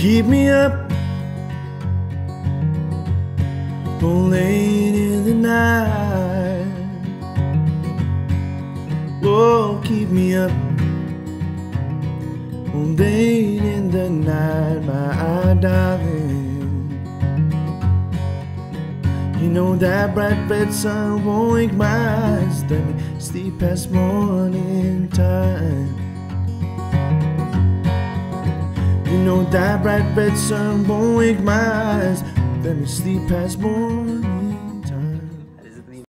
keep me up till late in the night. Oh, keep me up till late in the night, my darling. You know that bright red sun won't wake my eyes, let me sleep past morning time. You know that bright red sun won't wake my eyes, let me sleep past morning